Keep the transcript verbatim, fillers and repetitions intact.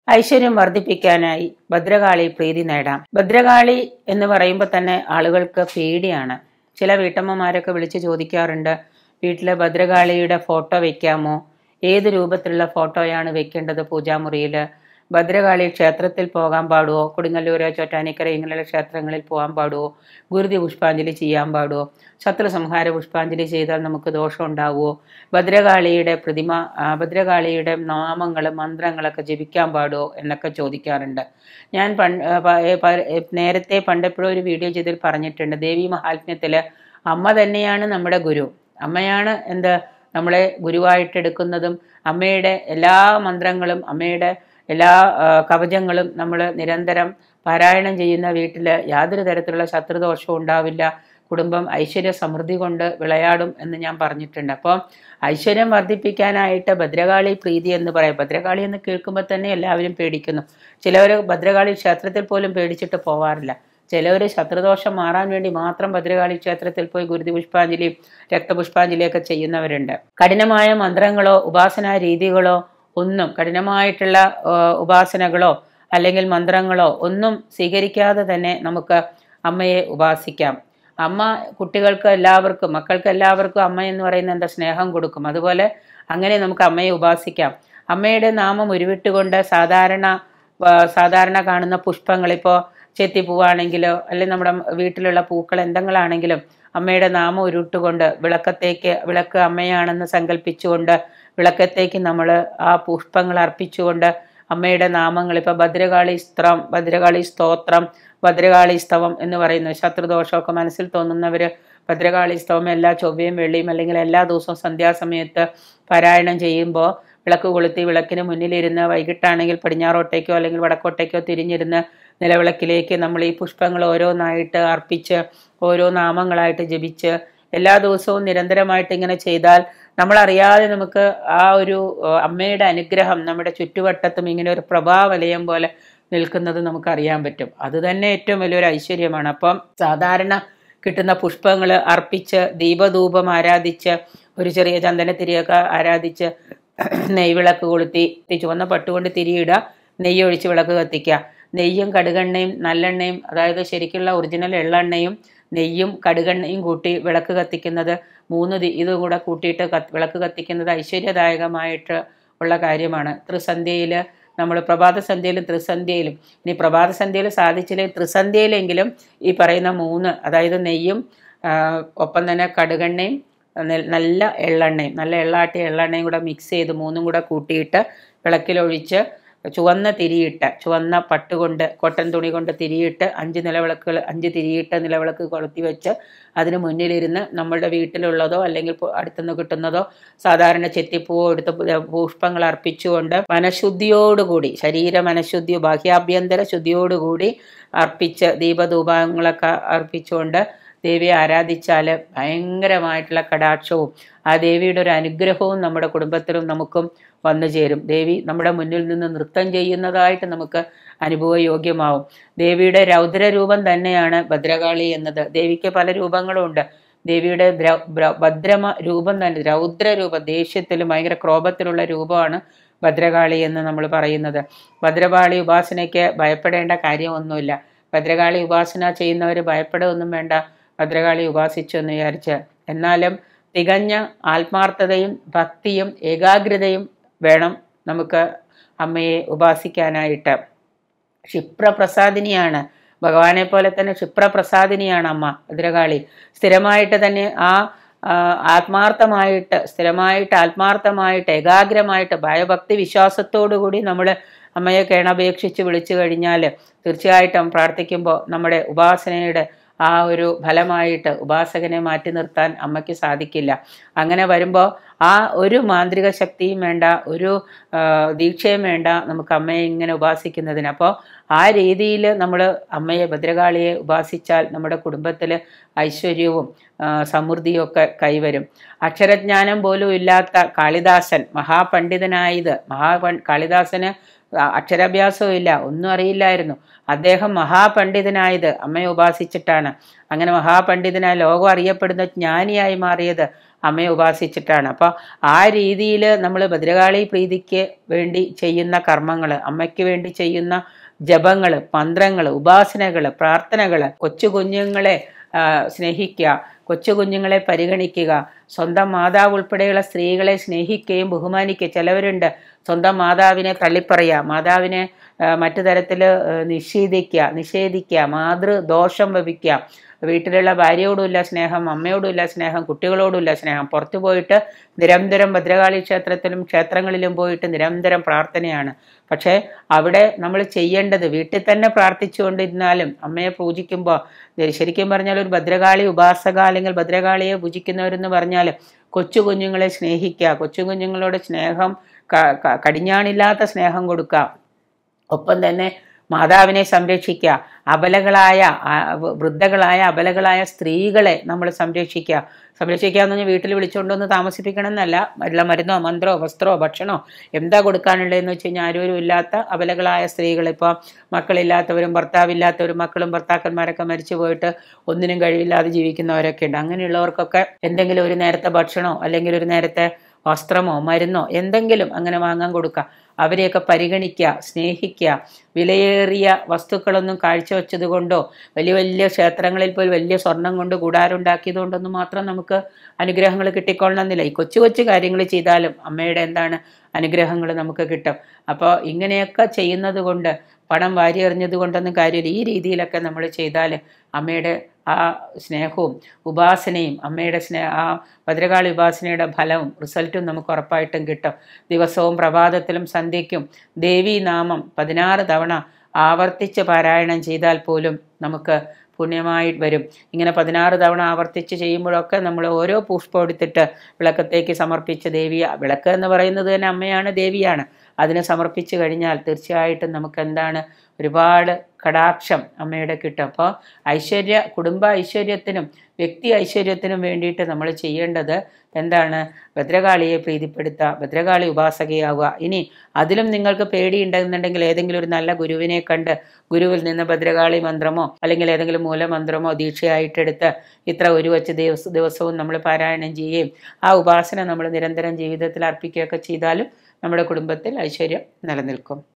ഐശ്വര്യം വർദ്ധിപ്പിക്കാനായി ഭദ്രകാളി പ്രീതി നേടാം. ഭദ്രകാളി എന്ന് പറയുമ്പോൾ തന്നെ ആളുകൾക്ക് പേടിയാണ്. ചില വീട്ടമ്മമാരൊക്കെ വിളിച്ച് ചോദിക്കാറുണ്ട്, വീട്ടിലെ ഭദ്രകാളിയുടെ ഫോട്ടോ വെക്കാമോ? ഏത് രൂപത്തിലുള്ള ഫോട്ടോയാണ് വെക്കേണ്ടത് പൂജാമുറിയിൽ? ഭദ്രകാളി ക്ഷേത്രത്തിൽ പോകാൻ പാടുമോ? കൊടുങ്ങല്ലൂര്, ചോറ്റാനിക്കര ഇങ്ങനെയുള്ള ക്ഷേത്രങ്ങളിൽ പോകാൻ പാടുമോ? ഗുരുതി പുഷ്പാഞ്ജലി ചെയ്യാൻ പാടുമോ? ശത്രു സംഹാര പുഷ്പാഞ്ജലി ചെയ്താൽ നമുക്ക് ദോഷം ഉണ്ടാവുമോ? ഭദ്രകാളിയുടെ പ്രതിമ ഭദ്രകാളിയുടെ നാമങ്ങളും മന്ത്രങ്ങളൊക്കെ ജപിക്കാൻ പാടുമോ എന്നൊക്കെ ചോദിക്കാറുണ്ട്. ഞാൻ പണ്ട് നേരത്തെ പണ്ടെപ്പോഴും ഒരു വീഡിയോ ചെയ്തിൽ പറഞ്ഞിട്ടുണ്ട്, ദേവി മഹാത്മ്യത്തിൽ അമ്മ തന്നെയാണ് നമ്മുടെ ഗുരു. അമ്മയാണ് എന്ത് നമ്മളെ ഗുരുവായിട്ടെടുക്കുന്നതും അമ്മയുടെ എല്ലാ മന്ത്രങ്ങളും അമ്മയുടെ എല്ലാ കവചങ്ങളും നമ്മൾ നിരന്തരം പാരായണം ചെയ്യുന്ന വീട്ടിൽ യാതൊരു തരത്തിലുള്ള ശത്രുദോഷവും ഉണ്ടാവില്ല. കുടുംബം ഐശ്വര്യ സമൃദ്ധി കൊണ്ട് വിളയാടും എന്ന് ഞാൻ പറഞ്ഞിട്ടുണ്ട്. അപ്പോൾ ഐശ്വര്യം വർദ്ധിപ്പിക്കാനായിട്ട് ഭദ്രകാളി പ്രീതി എന്ന് പറയാം. ഭദ്രകാളി എന്ന് കേൾക്കുമ്പോൾ തന്നെ എല്ലാവരും പേടിക്കുന്നു. ചിലവർ ഭദ്രകാളി ക്ഷേത്രത്തിൽ പോലും പേടിച്ചിട്ട് പോവാറില്ല. ചിലവർ ശത്രുദോഷം മാറാൻ വേണ്ടി മാത്രം ഭദ്രകാളി ക്ഷേത്രത്തിൽ പോയി ഗുരുതി പുഷ്പാഞ്ജലിയും രക്തപുഷ്പാഞ്ജലിയൊക്കെ ചെയ്യുന്നവരുണ്ട്. കഠിനമായ മന്ത്രങ്ങളോ ഉപാസനാ രീതികളോ ഒന്നും, കഠിനമായിട്ടുള്ള ഉപാസനകളോ അല്ലെങ്കിൽ മന്ത്രങ്ങളോ ഒന്നും സ്വീകരിക്കാതെ തന്നെ നമുക്ക് അമ്മയെ ഉപാസിക്കാം. അമ്മ കുട്ടികൾക്ക് എല്ലാവർക്കും മക്കൾക്ക് എല്ലാവർക്കും അമ്മ എന്ന് പറയുന്ന എന്താ സ്നേഹം കൊടുക്കും. അതുപോലെ അങ്ങനെ നമുക്ക് അമ്മയെ ഉപാസിക്കാം. അമ്മയുടെ നാമം ഉരുവിട്ടുകൊണ്ട് സാധാരണ സാധാരണ കാണുന്ന പുഷ്പങ്ങൾ, ഇപ്പോൾ ചെത്തിപ്പൂവാണെങ്കിലോ അല്ലെങ്കിൽ നമ്മുടെ വീട്ടിലുള്ള പൂക്കൾ എന്തെങ്കിലാണെങ്കിലും അമ്മയുടെ നാമം ഉരുട്ടുകൊണ്ട് വിളക്കത്തേക്ക് വിളക്ക് അമ്മയാണെന്ന് സങ്കല്പിച്ചുകൊണ്ട് വിളക്കത്തേക്ക് നമ്മൾ ആ പുഷ്പങ്ങൾ അർപ്പിച്ചുകൊണ്ട് അമ്മയുടെ നാമങ്ങൾ, ഇപ്പോൾ ഭദ്രകാളി സ്ത്രം ഭദ്രകാളി സ്തോത്രം ഭദ്രകാളി സ്തവം എന്ന് പറയുന്നു. ശത്രുദോഷമൊക്കെ മനസ്സിൽ തോന്നുന്നവർ ഭദ്രകാളി സ്തവം എല്ലാ ചൊവ്വയും വെള്ളിയും അല്ലെങ്കിൽ എല്ലാ ദിവസവും സന്ധ്യാസമയത്ത് പാരായണം ചെയ്യുമ്പോൾ വിളക്ക് കൊളുത്തി വിളക്കിന് മുന്നിലിരുന്ന് വൈകിട്ടാണെങ്കിൽ പടിഞ്ഞാറോട്ടേക്കോ അല്ലെങ്കിൽ വടക്കോട്ടേക്കോ തിരിഞ്ഞിരുന്ന് നിലവിളക്കിലേക്ക് നമ്മൾ ഈ പുഷ്പങ്ങൾ ഓരോന്നായിട്ട് അർപ്പിച്ച് ഓരോ നാമങ്ങളായിട്ട് ജപിച്ച് എല്ലാ ദിവസവും നിരന്തരമായിട്ട് ഇങ്ങനെ ചെയ്താൽ നമ്മളറിയാതെ നമുക്ക് ആ ഒരു അമ്മയുടെ അനുഗ്രഹം നമ്മുടെ ചുറ്റുവട്ടത്തും ഇങ്ങനെ ഒരു പ്രഭാവലയം പോലെ നിൽക്കുന്നത് നമുക്കറിയാൻ പറ്റും. അത് തന്നെ ഏറ്റവും വലിയൊരു ഐശ്വര്യമാണ്. അപ്പം സാധാരണ കിട്ടുന്ന പുഷ്പങ്ങൾ അർപ്പിച്ച് ദീപധൂപം ആരാധിച്ച് ഒരു ചെറിയ ചന്ദനത്തിരിയൊക്കെ ആരാധിച്ച് നെയ്വിളക്ക് കൊളുത്തി ചുവന്ന പട്ടുകൊണ്ട് തിരിയിടുക, നെയ്യ് ഒഴിച്ച് വിളക്ക് കത്തിക്കുക. നെയ്യും കടുകെണ്ണയും നല്ലെണ്ണയും, അതായത് ശരിക്കുള്ള ഒറിജിനൽ എള്ളെണ്ണയും നെയ്യും കടുകെണ്ണയും കൂട്ടി വിളക്ക് കത്തിക്കുന്നത്, മൂന്ന് ഇതും കൂടെ കൂട്ടിയിട്ട് വിളക്ക് കത്തിക്കുന്നത് ഐശ്വര്യദായകമായിട്ട് ഉള്ള കാര്യമാണ്. ത്രിസന്ധ്യയിൽ നമ്മൾ പ്രഭാത സന്ധ്യയിലും ത്രിസന്ധ്യയിലും, ഇനി പ്രഭാത സന്ധ്യയിൽ സാധിച്ചില്ലെങ്കിൽ ത്രിസന്ധ്യയിലെങ്കിലും ഈ പറയുന്ന മൂന്ന്, അതായത് നെയ്യും ഒപ്പം തന്നെ കടുകെണ്ണയും നല്ല എള്ളെണ്ണയും നല്ല എള്ളാട്ടിയ എള്ളെണ്ണയും കൂടെ മിക്സ് ചെയ്ത് മൂന്നും കൂടെ കൂട്ടിയിട്ട് വിളക്കിലൊഴിച്ച് ചുവന്ന തിരിയിട്ട് ചുവന്ന പട്ടുകൊണ്ട് കോട്ടൺ തുണി കൊണ്ട് തിരിയിട്ട് അഞ്ച് നിലവിളക്കുകൾ അഞ്ച് തിരിയിട്ട് നിലവിളക്ക് കൊളുത്തി വെച്ച് അതിന് മുന്നിലിരുന്ന് നമ്മളുടെ വീട്ടിലുള്ളതോ അല്ലെങ്കിൽ അടുത്തുനിന്ന് കിട്ടുന്നതോ സാധാരണ ചെത്തിപ്പൂവോ എടുത്ത് പുഷ്പങ്ങൾ അർപ്പിച്ചുകൊണ്ട് മനഃശുദ്ധിയോടുകൂടി, ശരീര മനഃശുദ്ധി ബാഹ്യാഭ്യന്തര ശുദ്ധിയോടുകൂടി അർപ്പിച്ച് ദീപധൂപങ്ങളൊക്കെ അർപ്പിച്ചുകൊണ്ട് ദേവിയെ ആരാധിച്ചാൽ ഭയങ്കരമായിട്ടുള്ള കടാക്ഷവും ആ ദേവിയുടെ ഒരു അനുഗ്രഹവും നമ്മുടെ കുടുംബത്തിലും നമുക്കും വന്നു ചേരും. ദേവി നമ്മുടെ മുന്നിൽ നിന്ന് നൃത്തം ചെയ്യുന്നതായിട്ട് നമുക്ക് അനുഭവയോഗ്യമാവും. ദേവിയുടെ രൗദ്രരൂപം തന്നെയാണ് ഭദ്രകാളി എന്നത്. ദേവിക്ക് പല രൂപങ്ങളും ഉണ്ട്. ദേവിയുടെ ഭദ്രമ രൂപം തന്നെ, രൗദ്രരൂപം, ദേഷ്യത്തിലും ഭയങ്കര ക്രോധത്തിലുള്ള രൂപമാണ് ഭദ്രകാളി എന്ന് നമ്മൾ പറയുന്നത്. ഭദ്രകാളി ഉപാസനയ്ക്ക് ഭയപ്പെടേണ്ട കാര്യമൊന്നുമില്ല. ഭദ്രകാളി ഉപാസന ചെയ്യുന്നവർ ഭയപ്പെടുകയൊന്നും വേണ്ട, ഭദ്രകാളി ഉപാസിച്ചു എന്ന് വിചാരിച്ച്. എന്നാലും തികഞ്ഞ ആത്മാർത്ഥതയും ഭക്തിയും ഏകാഗ്രതയും വേണം നമുക്ക് അമ്മയെ ഉപാസിക്കാനായിട്ട്. ക്ഷിപ്രപ്രസാദിനിയാണ്, ഭഗവാനെ പോലെ തന്നെ ക്ഷിപ്രപ്രസാദിനിയാണ് അമ്മ ഭദ്രകാളി. സ്ഥിരമായിട്ട് തന്നെ ആ ആത്മാർത്ഥമായിട്ട് സ്ഥിരമായിട്ട് ആത്മാർത്ഥമായിട്ട് ഏകാഗ്രമായിട്ട് ഭയഭക്തി വിശ്വാസത്തോടു കൂടി നമ്മൾ അമ്മയെ കേണപേക്ഷിച്ച് വിളിച്ചു കഴിഞ്ഞാൽ തീർച്ചയായിട്ടും പ്രാർത്ഥിക്കുമ്പോൾ നമ്മുടെ ഉപാസനയുടെ ആ ഒരു ഫലമായിട്ട് ഉപാസകനെ മാറ്റി നിർത്താൻ അമ്മയ്ക്ക് സാധിക്കില്ല. അങ്ങനെ വരുമ്പോൾ ആ ഒരു മാന്ത്രിക ശക്തിയും വേണ്ട, ഒരു ദീക്ഷയും വേണ്ട നമുക്ക് അമ്മയെ ഇങ്ങനെ ഉപാസിക്കുന്നതിന്. അപ്പോൾ ആ രീതിയിൽ നമ്മൾ അമ്മയെ ഭദ്രകാളിയെ ഉപാസിച്ചാൽ നമ്മുടെ കുടുംബത്തിൽ ഐശ്വര്യവും സമൃദ്ധിയും ഒക്കെ കൈവരും. അക്ഷരജ്ഞാനം പോലും ഇല്ലാത്ത കാളിദാസൻ, മഹാപണ്ഡിതനായത് മഹാ കാളിദാസന് അക്ഷരാഭ്യാസവും ഇല്ല, ഒന്നും അറിയില്ലായിരുന്നു. അദ്ദേഹം മഹാപണ്ഡിതനായത് അമ്മയെ ഉപാസിച്ചിട്ടാണ്. അങ്ങനെ മഹാപണ്ഡിതനായ ലോകം അറിയപ്പെടുന്ന ജ്ഞാനിയായി മാറിയത് അമ്മയെ ഉപാസിച്ചിട്ടാണ്. അപ്പോൾ ആ രീതിയിൽ നമ്മൾ ഭദ്രകാളി പ്രീതിക്ക് വേണ്ടി ചെയ്യുന്ന കർമ്മങ്ങൾ, അമ്മയ്ക്ക് വേണ്ടി ചെയ്യുന്ന ജപങ്ങൾ, മന്ത്രങ്ങൾ, ഉപാസനകൾ, പ്രാർത്ഥനകൾ, കൊച്ചു കുഞ്ഞുങ്ങളെ സ്നേഹിക്കുക, കൊച്ചു കുഞ്ഞുങ്ങളെ പരിഗണിക്കുക, സ്വന്തം മാതാവ് ഉൾപ്പെടെയുള്ള സ്ത്രീകളെ സ്നേഹിക്കുകയും ബഹുമാനിക്കുക. ചിലവരുണ്ട് സ്വന്തം മാതാവിനെ തള്ളിപ്പറയുക, മാതാവിനെ മറ്റു തരത്തിൽ നിഷേധിക്കുക നിഷേധിക്കുക മാതൃദോഷം വഹിക്കുക. വീട്ടിലുള്ള ഭാര്യയോടുമില്ല സ്നേഹം, അമ്മയോടുമില്ല സ്നേഹം, കുട്ടികളോടുമില്ല സ്നേഹം. പുറത്തു പോയിട്ട് നിരന്തരം ഭദ്രകാളി ക്ഷേത്രത്തിലും ക്ഷേത്രങ്ങളിലും പോയിട്ട് നിരന്തരം പ്രാർത്ഥനയാണ്. പക്ഷേ അവിടെ നമ്മൾ ചെയ്യേണ്ടത്, വീട്ടിൽ തന്നെ പ്രാർത്ഥിച്ചുകൊണ്ടിരുന്നാലും അമ്മയെ പൂജിക്കുമ്പോൾ, ശരിക്കും പറഞ്ഞാൽ ഒരു ഭദ്രകാളി ഉപാസക അല്ലെങ്കിൽ ഭദ്രകാളിയെ പൂജിക്കുന്നവരെന്ന് പറഞ്ഞാൽ കൊച്ചു കുഞ്ഞുങ്ങളെ സ്നേഹിക്കുക, കൊച്ചു കുഞ്ഞുങ്ങളോട് സ്നേഹം, കടിഞ്ഞാണില്ലാത്ത സ്നേഹം കൊടുക്കുക. ഒപ്പം തന്നെ മാതാവിനെ സംരക്ഷിക്കുക, അബലകളായ വൃദ്ധകളായ അബലകളായ സ്ത്രീകളെ നമ്മൾ സംരക്ഷിക്കുക. സംരക്ഷിക്കുക എന്ന് പറഞ്ഞാൽ വീട്ടിൽ വിളിച്ചുകൊണ്ടൊന്ന് താമസിപ്പിക്കണം എന്നല്ല, വല്ല മരുന്നോ മന്ത്രോ വസ്ത്രമോ ഭക്ഷണമോ എന്താ കൊടുക്കാനുള്ളതെന്ന് വെച്ച് കഴിഞ്ഞാൽ ആരോരും ഇല്ലാത്ത അബലകളായ സ്ത്രീകൾ, ഇപ്പോൾ മക്കളില്ലാത്തവരും ഭർത്താവില്ലാത്തവരും മക്കളും ഭർത്താക്കന്മാരൊക്കെ മരിച്ചു പോയിട്ട് ഒന്നിനും കഴിവില്ലാതെ ജീവിക്കുന്നവരൊക്കെ ഉണ്ട്. അങ്ങനെയുള്ളവർക്കൊക്കെ എന്തെങ്കിലും ഒരു നേരത്തെ ഭക്ഷണമോ അല്ലെങ്കിൽ ഒരു നേരത്തെ വസ്ത്രമോ മരുന്നോ എന്തെങ്കിലും അങ്ങനെ വാങ്ങാൻ കൊടുക്കുക. അവരെയൊക്കെ പരിഗണിക്കുക, സ്നേഹിക്കുക. വിലയേറിയ വസ്തുക്കളൊന്നും കാഴ്ചവെച്ചത് കൊണ്ടോ വലിയ വലിയ ക്ഷേത്രങ്ങളിൽ പോയി വലിയ സ്വർണം കൊണ്ട് കൂടാരുണ്ടാക്കിയത് കൊണ്ടൊന്നും മാത്രം നമുക്ക് അനുഗ്രഹങ്ങൾ കിട്ടിക്കൊള്ളണമെന്നില്ല. ഈ കൊച്ചു കൊച്ചു കാര്യങ്ങൾ ചെയ്താലും അമ്മയുടെ എന്താണ് അനുഗ്രഹങ്ങൾ നമുക്ക് കിട്ടും. അപ്പോൾ ഇങ്ങനെയൊക്കെ ചെയ്യുന്നത് കൊണ്ട്, പണം വാരി എറിഞ്ഞത് കൊണ്ടൊന്നും കാര്യമില്ല. ഈ രീതിയിലൊക്കെ നമ്മൾ ചെയ്താൽ അമ്മയുടെ ആ സ്നേഹവും ഉപാസനയും അമ്മയുടെ സ്നേഹ ആ ഭദ്രകാളി ഉപാസനയുടെ ഫലവും റിസൾട്ടും നമുക്ക് ഉറപ്പായിട്ടും കിട്ടും. ദിവസവും പ്രഭാതത്തിലും സന്ധ്യയ്ക്കും ദേവീ നാമം പതിനാറ് തവണ ആവർത്തിച്ച് പാരായണം ചെയ്താൽ പോലും നമുക്ക് പുണ്യമായി വരും. ഇങ്ങനെ പതിനാറ് തവണ ആവർത്തിച്ച് ചെയ്യുമ്പോഴൊക്കെ നമ്മൾ ഓരോ പുഷ്പം എടുത്തിട്ട് വിളക്കത്തേക്ക് സമർപ്പിച്ച് ദേവിയ, വിളക്ക് എന്ന് പറയുന്നത് തന്നെ അമ്മയാണ്, ദേവിയാണ്, അതിനെ സമർപ്പിച്ച് കഴിഞ്ഞാൽ തീർച്ചയായിട്ടും നമുക്ക് എന്താണ് ഒരുപാട് കടാക്ഷം അമ്മയുടെ കിട്ടും. അപ്പോൾ ഐശ്വര്യ കുടുംബ ഐശ്വര്യത്തിനും വ്യക്തി ഐശ്വര്യത്തിനും വേണ്ടിയിട്ട് നമ്മൾ ചെയ്യേണ്ടത് എന്താണ്? ഭദ്രകാളിയെ പ്രീതിപ്പെടുത്തുക, ഭദ്രകാളി ഉപാസകയാവുക. ഇനി അതിലും നിങ്ങൾക്ക് പേടിയുണ്ടെന്നുണ്ടെങ്കിൽ ഏതെങ്കിലും ഒരു നല്ല ഗുരുവിനെ കണ്ട് ഗുരുവിൽ നിന്ന് ഭദ്രകാളി മന്ത്രമോ അല്ലെങ്കിൽ ഏതെങ്കിലും മൂലമന്ത്രമോ ദീക്ഷയായിട്ടെടുത്ത് ഇത്ര ഒരു വച്ച് ദിവസ ദിവസവും നമ്മൾ പാരായണം ചെയ്യുകയും ആ ഉപാസന നമ്മൾ നിരന്തരം ജീവിതത്തിൽ അർപ്പിക്കുകയൊക്കെ ചെയ്താലും നമ്മുടെ കുടുംബത്തിൽ ഐശ്വര്യം നിലനിൽക്കും.